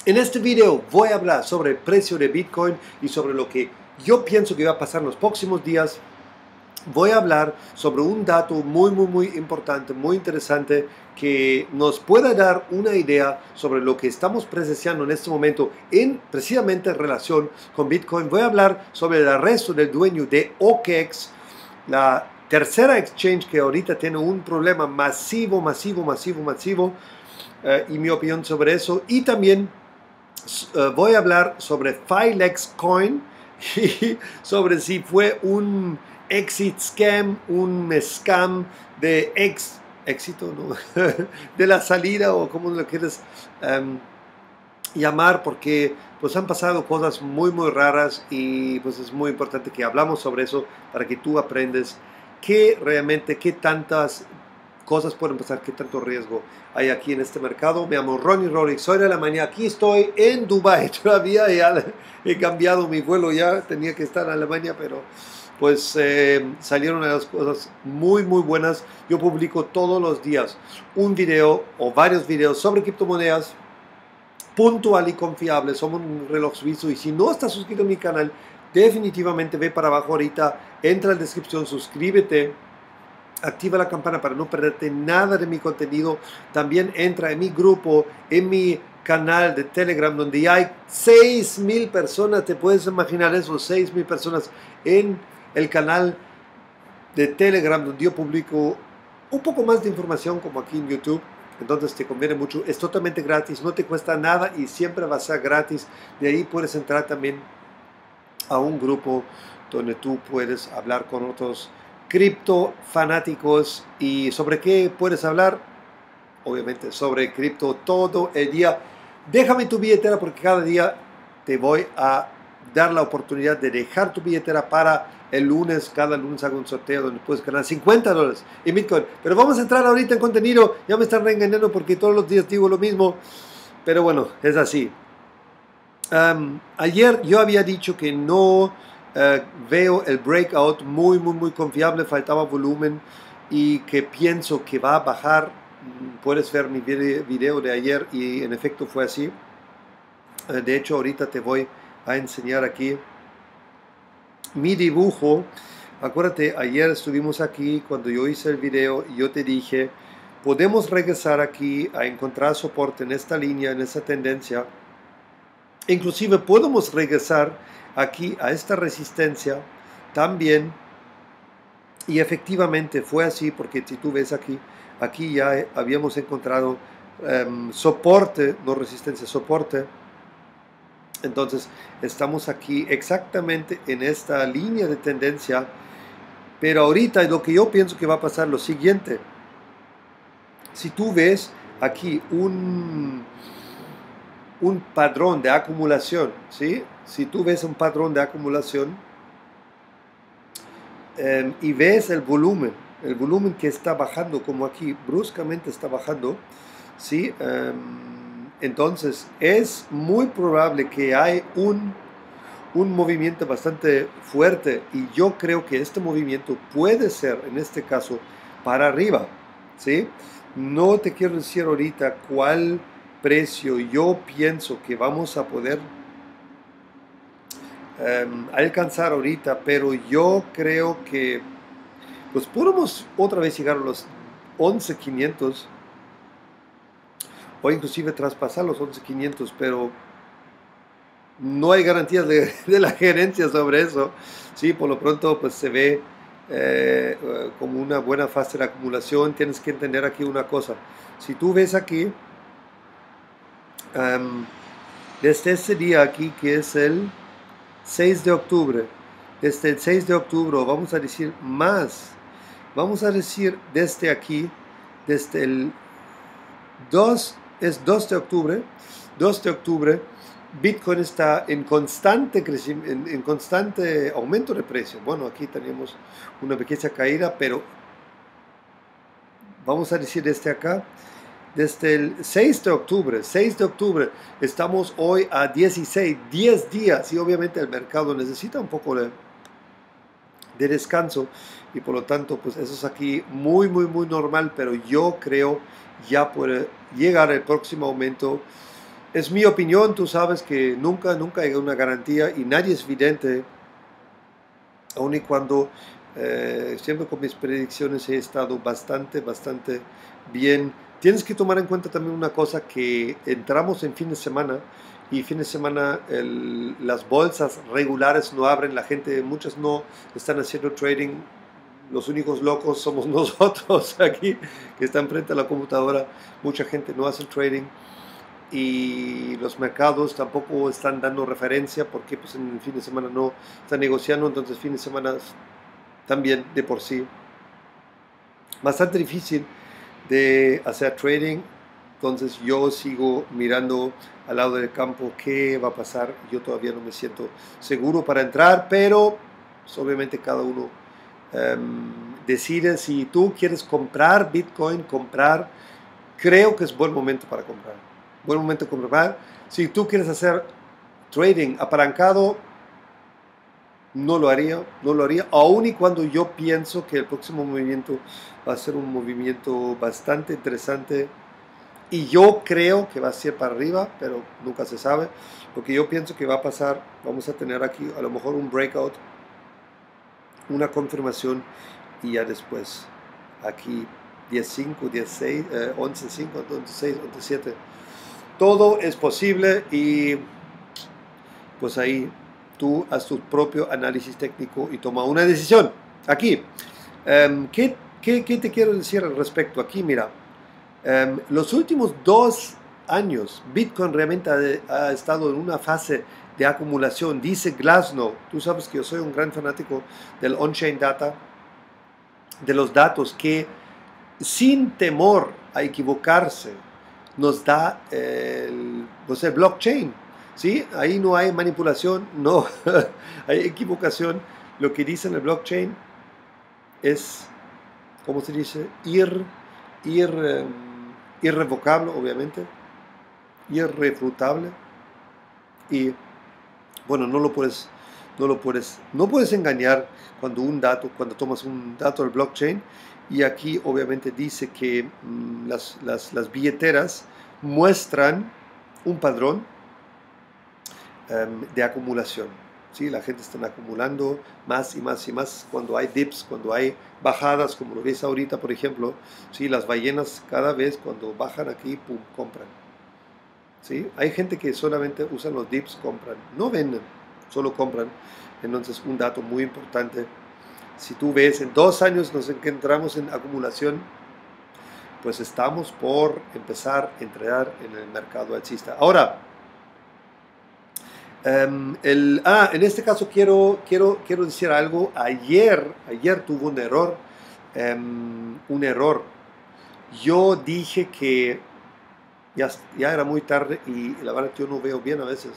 En este video voy a hablar sobre el precio de Bitcoin y sobre lo que yo pienso que va a pasar en los próximos días. Voy a hablar sobre un dato muy importante, muy interesante, que nos pueda dar una idea sobre lo que estamos presenciando en este momento precisamente en relación con Bitcoin. Voy a hablar sobre el arresto del dueño de OKEx, la tercera exchange que ahorita tiene un problema masivo, y mi opinión sobre eso. Y también voy a hablar sobre Filex Coin y sobre si fue un exit scam, un scam de éxito, ¿no? De la salida, o como lo quieres llamar, porque pues han pasado cosas muy raras y pues es muy importante que hablamos sobre eso para que tú aprendes qué tantas cosas pueden pasar, qué tanto riesgo hay aquí en este mercado. Me llamo Ronnie Rollins, soy de Alemania, aquí estoy en Dubai todavía, ya he cambiado mi vuelo, ya tenía que estar en Alemania, pero pues salieron las cosas muy buenas. Yo publico todos los días un video o varios videos sobre criptomonedas, puntual y confiable. Somos un reloj suizo, y si no estás suscrito a mi canal, definitivamente ve para abajo ahorita, entra en la descripción, suscríbete, activa la campana para no perderte nada de mi contenido. También entra en mi grupo, en mi canal de Telegram, donde hay 6,000 personas. Te puedes imaginar eso, 6,000 personas en el canal de Telegram, donde yo publico un poco más de información como aquí en YouTube. Entonces te conviene mucho, es totalmente gratis, no te cuesta nada y siempre va a ser gratis. De ahí puedes entrar también a un grupo donde tú puedes hablar con otros cripto fanáticos. ¿Y sobre qué puedes hablar? Obviamente sobre cripto todo el día. Déjame tu billetera, porque cada día te voy a dar la oportunidad de dejar tu billetera para el lunes. Cada lunes hago un sorteo donde puedes ganar $50 en Bitcoin. Pero vamos a entrar ahorita en contenido. Ya me están reengañando porque todos los días digo lo mismo, pero bueno, es así. Ayer yo había dicho que no veo el breakout muy confiable, faltaba volumen, y que pienso que va a bajar. Puedes ver mi video de ayer y en efecto fue así. De hecho, ahorita te voy a enseñar aquí mi dibujo. Acuérdate, ayer estuvimos aquí cuando yo hice el video y yo te dije, podemos regresar aquí a encontrar soporte en esta línea, en esta tendencia. Inclusive podemos regresar aquí a esta resistencia también. Y efectivamente fue así, porque si tú ves aquí ya habíamos encontrado soporte, no resistencia, soporte. Entonces estamos aquí exactamente en esta línea de tendencia. Pero ahorita lo que yo pienso que va a pasar lo siguiente. Si tú ves aquí un patrón de acumulación, ¿sí? Si tú ves un patrón de acumulación y ves el volumen que está bajando, como aquí bruscamente está bajando, ¿sí? Entonces es muy probable que hay un movimiento bastante fuerte, y yo creo que este movimiento puede ser en este caso para arriba, ¿sí? No te quiero decir ahorita cuál precio yo pienso que vamos a poder alcanzar ahorita, pero yo creo que pues podemos otra vez llegar a los 11,500 o inclusive traspasar los 11,500, pero no hay garantías de la gerencia sobre eso, ¿sí? Por lo pronto pues se ve como una buena fase de acumulación. Tienes que entender aquí una cosa. Si tú ves aquí desde este día aquí, que es el 6 de octubre, desde el 6 de octubre, vamos a decir más, vamos a decir desde aquí, desde el 2 de octubre, Bitcoin está en constante crecimiento, en constante aumento de precio. Bueno, aquí tenemos una pequeña caída, pero vamos a decir desde acá, desde el 6 de octubre, estamos hoy a 10 días, y obviamente el mercado necesita un poco de descanso, y por lo tanto pues eso es aquí muy normal. Pero yo creo ya puede llegar el próximo aumento Es mi opinión, tú sabes que nunca hay una garantía y nadie es vidente, aun y cuando siempre con mis predicciones he estado bastante bien. Tienes que tomar en cuenta también una cosa, que entramos en fin de semana y fin de semana las bolsas regulares no abren, la gente, muchas no están haciendo trading. Los únicos locos somos nosotros aquí que están frente a la computadora. Mucha gente no hace trading y los mercados tampoco están dando referencia porque pues en el fin de semana no están negociando, entonces fin de semana también de por sí bastante difícil de hacer trading. Entonces yo sigo mirando al lado del campo qué va a pasar. Yo todavía no me siento seguro para entrar, pero pues, obviamente cada uno decide. Si tú quieres comprar Bitcoin, creo que es buen momento para comprar. Buen momento para comprar. Si tú quieres hacer trading apalancado, no lo haría, aun y cuando yo pienso que el próximo movimiento va a ser un movimiento bastante interesante y yo creo que va a ser para arriba, pero nunca se sabe. Lo que yo pienso que va a pasar, vamos a tener aquí a lo mejor un breakout, una confirmación y ya después aquí 10.5, 10.6, 11.5, 11.6, 11.7. Todo es posible y pues ahí tú haz tu propio análisis técnico y toma una decisión. Aquí, ¿qué te quiero decir al respecto? Aquí, mira, los últimos 2 años, Bitcoin realmente ha estado en una fase de acumulación. Dice Glassnode, tú sabes que yo soy un gran fanático del on-chain data, de los datos que sin temor a equivocarse nos da el blockchain. ¿Sí? Ahí no hay manipulación, no hay equivocación. Lo que dice en el blockchain es, ¿cómo se dice? Irrevocable, obviamente, irrefutable. Y bueno, no puedes engañar cuando tomas un dato del blockchain. Y aquí obviamente dice que las billeteras muestran un padrón de acumulación. ¿Sí? La gente está acumulando más y más y más cuando hay dips, cuando hay bajadas, como lo ves ahorita, por ejemplo. ¿Sí? Las ballenas cada vez cuando bajan aquí, pum, compran. ¿Sí? Hay gente que solamente usan los dips, compran, no venden, solo compran. Entonces, un dato muy importante, si tú ves, en 2 años nos encontramos en acumulación, pues estamos por empezar a entrar en el mercado alcista. Ahora, en este caso quiero decir algo. Ayer tuvo un error. Yo dije que ya era muy tarde y la verdad que yo no veo bien a veces.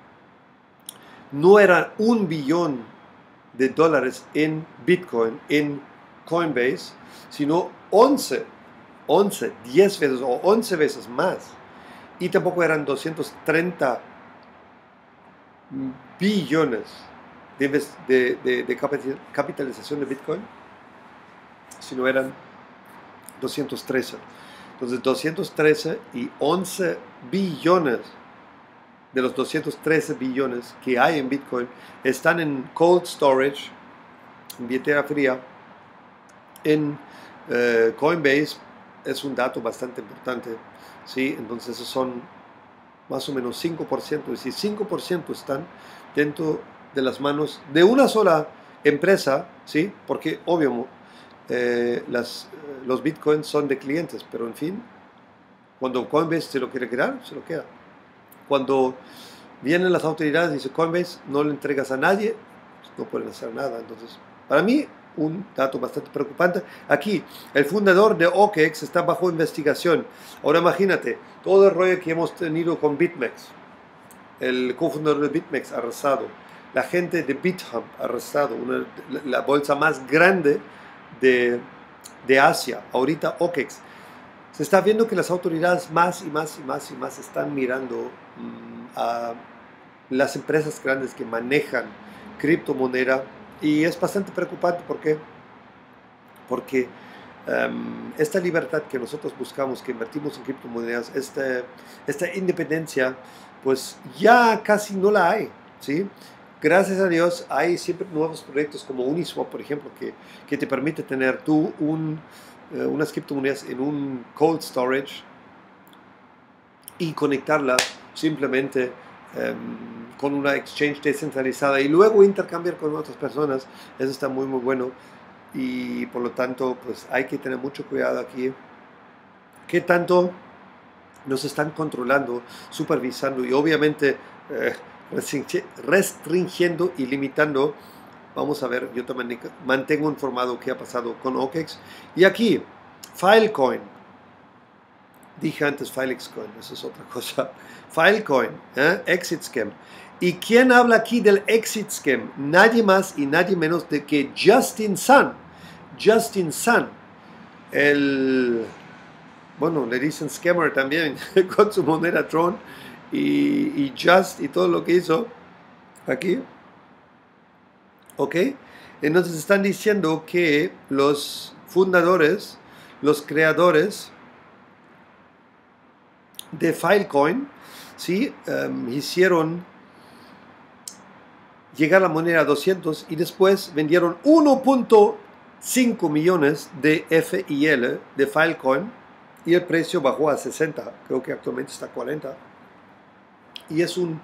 No era $1 billón en Bitcoin, en Coinbase, sino 10 veces o 11 veces más. Y tampoco eran 230 billones de capitalización de Bitcoin, sino eran 213. Entonces 213 y 11 billones de los 213 billones que hay en Bitcoin están en cold storage, en billetera fría, en Coinbase. Es un dato bastante importante, ¿sí? Entonces esos son más o menos 5%, es decir, 5% están dentro de las manos de una sola empresa, ¿sí? Porque obvio los bitcoins son de clientes, pero en fin, cuando Coinbase se lo quiere quedar, se lo queda. Cuando vienen las autoridades y dicen Coinbase, no le entregas a nadie, pues no pueden hacer nada. Entonces, para mí, un dato bastante preocupante. Aquí, el fundador de OKEx está bajo investigación. Ahora imagínate, todo el rollo que hemos tenido con BitMEX. El cofundador de BitMEX arrestado. La gente de BitHub arrestado. La bolsa más grande de Asia. Ahorita OKEx. Se está viendo que las autoridades más y más están mirando a las empresas grandes que manejan criptomoneda, y es bastante preocupante. ¿Por qué? Porque esta libertad que nosotros buscamos, que invertimos en criptomonedas, esta independencia, pues ya casi no la hay, ¿sí? Gracias a Dios hay siempre nuevos proyectos como Uniswap, por ejemplo, que te permite tener tú unas criptomonedas en un cold storage y conectarlas simplemente con una exchange descentralizada y luego intercambiar con otras personas. Eso está muy muy bueno y por lo tanto pues hay que tener mucho cuidado aquí. ¿Qué tanto nos están controlando, supervisando y obviamente restringiendo y limitando? Vamos a ver, yo te mantengo informado qué ha pasado con OKEX. Y aquí, Filecoin. Dije antes FilexCoin, eso es otra cosa. Filecoin, Exit Scam. ¿Y quién habla aquí del Exit Scam? Nadie más y nadie menos de que Justin Sun. Justin Sun, bueno, le dicen scammer también, con su moneda Tron y Just y todo lo que hizo aquí. ¿Ok? Entonces están diciendo que los fundadores, los creadores de Filecoin, ¿sí? Hicieron llegar la moneda a 200 y después vendieron 1.5 millones de FIL de Filecoin y el precio bajó a 60, creo que actualmente está a 40. Y es un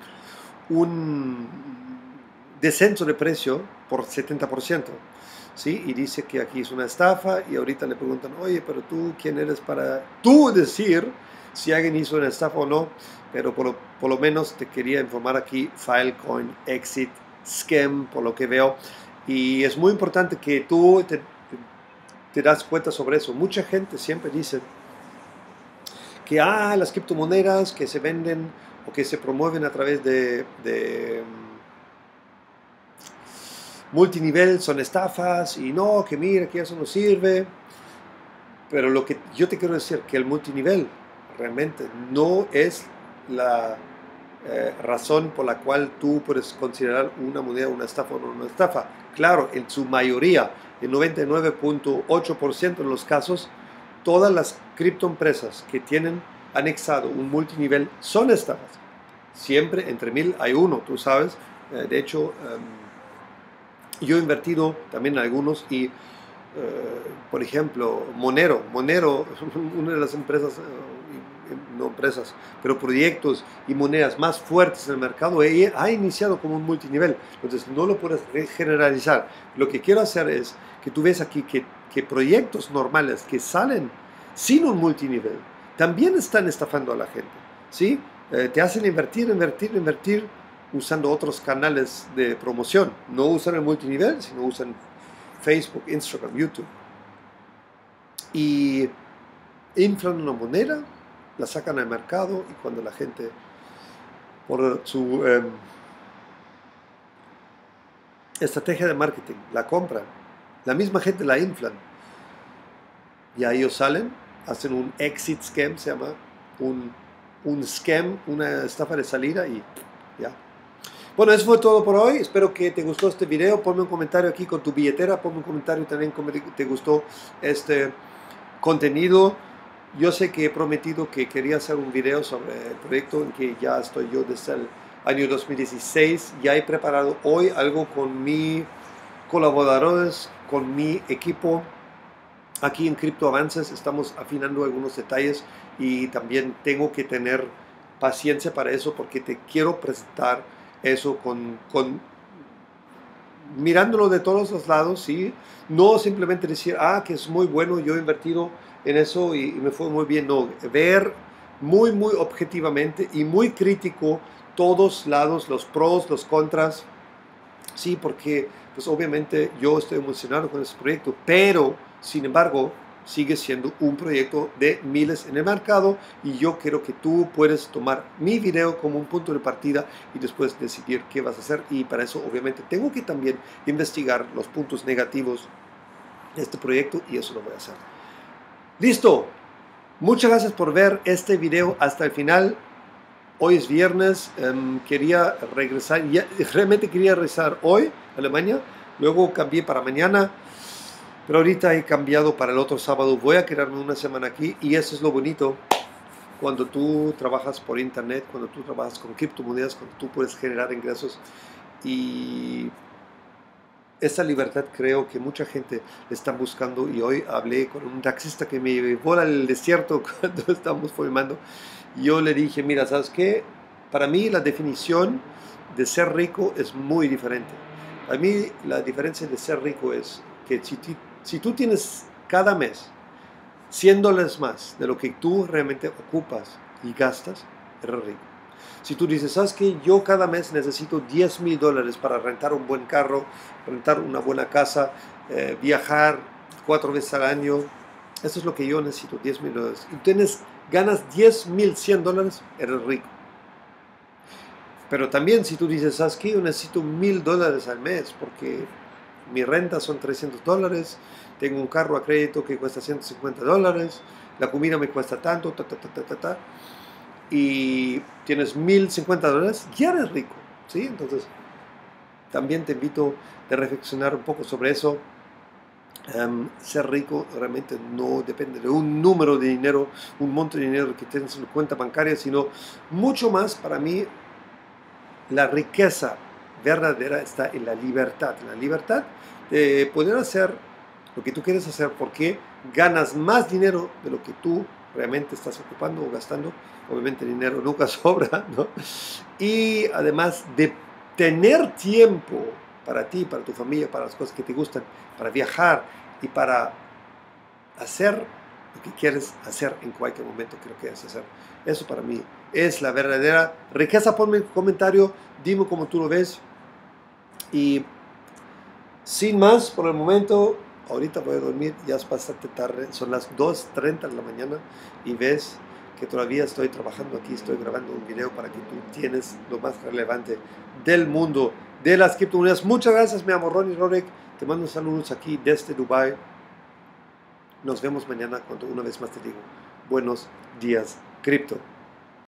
descenso de precio por 70%. ¿Sí? Y dice que aquí es una estafa y ahorita le preguntan, oye, pero tú, ¿quién eres para tú decir si alguien hizo una estafa o no? Pero por lo menos te quería informar aquí, Filecoin Exit Scam, por lo que veo. Y es muy importante que tú te das cuenta sobre eso. Mucha gente siempre dice que las criptomonedas que se venden o que se promueven a través de multinivel son estafas y no, que mira, que eso no sirve. Pero lo que yo te quiero decir que el multinivel realmente no es la razón por la cual tú puedes considerar una moneda una estafa o no una estafa. Claro, en su mayoría, el 99.8% de los casos, todas las criptoempresas que tienen anexado un multinivel son estafas. Siempre entre 1000 hay uno, tú sabes. De hecho, yo he invertido también en algunos y, por ejemplo, Monero, una de las empresas, no empresas, pero proyectos y monedas más fuertes en el mercado, ha iniciado como un multinivel. Entonces no lo puedes generalizar. Lo que quiero hacer es que tú ves aquí que proyectos normales que salen sin un multinivel también están estafando a la gente, ¿sí? Te hacen invertir usando otros canales de promoción. No usan el multinivel, sino usan Facebook, Instagram, YouTube. Y inflan una moneda, la sacan al mercado y cuando la gente, por su estrategia de marketing, la compran, la misma gente la inflan. Y ahí ellos salen, hacen un exit scam, se llama un scam, una estafa de salida y ya. Bueno, eso fue todo por hoy. Espero que te gustó este video. Ponme un comentario aquí con tu billetera. Ponme un comentario también cómo te gustó este contenido. Yo sé que he prometido que quería hacer un video sobre el proyecto en que ya estoy yo desde el año 2016. Ya he preparado hoy algo con mis colaboradores, con mi equipo. Aquí en Crypto Avances estamos afinando algunos detalles y también tengo que tener paciencia para eso porque te quiero presentar eso mirándolo de todos los lados, ¿sí? No simplemente decir, que es muy bueno, yo he invertido en eso y me fue muy bien. No, ver muy objetivamente y muy crítico todos lados, los pros, los contras, sí, porque pues obviamente yo estoy emocionado con este proyecto, pero sin embargo sigue siendo un proyecto de miles en el mercado y yo quiero que tú puedes tomar mi video como un punto de partida y después decidir qué vas a hacer, y para eso obviamente tengo que también investigar los puntos negativos de este proyecto y eso lo voy a hacer. Listo, muchas gracias por ver este video hasta el final. Hoy es viernes, quería realmente quería regresar hoy a Alemania, luego cambié para mañana. Pero ahorita he cambiado para el otro sábado. Voy a quedarme una semana aquí y eso es lo bonito cuando tú trabajas por internet, cuando tú trabajas con criptomonedas, cuando tú puedes generar ingresos. Y esa libertad creo que mucha gente le está buscando. Y hoy hablé con un taxista que me llevó al desierto cuando estábamos filmando. Yo le dije, mira, ¿sabes qué? Para mí la definición de ser rico es muy diferente. Para mí la diferencia de ser rico es que si tú tienes cada mes $100 más de lo que tú realmente ocupas y gastas, eres rico. Si tú dices, ¿sabes qué? Yo cada mes necesito $10,000 para rentar un buen carro, rentar una buena casa, viajar 4 veces al año, eso es lo que yo necesito, $10,000. Y ganas $10,100, eres rico. Pero también si tú dices, ¿sabes qué? Yo necesito $1,000 al mes porque mi renta son $300, tengo un carro a crédito que cuesta $150, la comida me cuesta tanto, y tienes $1,050, ya eres rico, ¿sí? Entonces, también te invito a reflexionar un poco sobre eso. Ser rico realmente no depende de un número de dinero, un monto de dinero que tienes en tu cuenta bancaria, sino mucho más. Para mí, la riqueza verdadera está en la libertad de poder hacer lo que tú quieres hacer, porque ganas más dinero de lo que tú realmente estás ocupando o gastando. Obviamente el dinero nunca sobra, ¿no? Y además de tener tiempo para ti, para tu familia, para las cosas que te gustan, para viajar y para hacer lo que quieres hacer en cualquier momento que lo quieras hacer. Eso para mí es la verdadera riqueza. Ponme un comentario, dime cómo tú lo ves. Y sin más, por el momento, ahorita voy a dormir, ya es bastante tarde, son las 2:30 de la mañana y ves que todavía estoy trabajando aquí, estoy grabando un video para que tú tienes lo más relevante del mundo de las criptomonedas. Muchas gracias, mi amor Ronnie Rorek, te mando saludos aquí desde Dubai. Nos vemos mañana cuando una vez más te digo, buenos días, cripto.